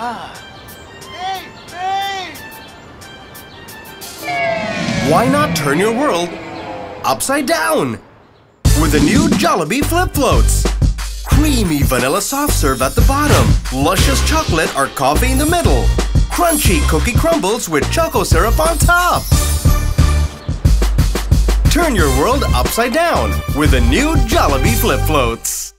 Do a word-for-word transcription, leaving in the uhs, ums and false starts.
Hey, hey! Why not turn your world upside down with the new Jollibee Flip Floats? Creamy vanilla soft serve at the bottom, luscious chocolate or coffee in the middle, crunchy cookie crumbles with choco syrup on top. Turn your world upside down with the new Jollibee Flip Floats.